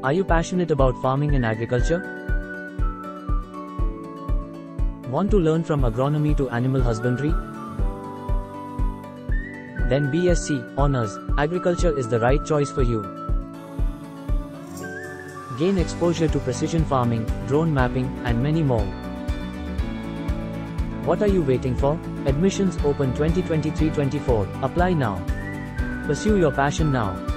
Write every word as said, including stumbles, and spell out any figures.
Are you passionate about farming and agriculture? Want to learn from agronomy to animal husbandry? Then B.Sc Honours Agriculture is the right choice for you. Gain exposure to precision farming, drone mapping, and many more. What are you waiting for? Admissions open twenty twenty-three twenty-four. Apply now. Pursue your passion now.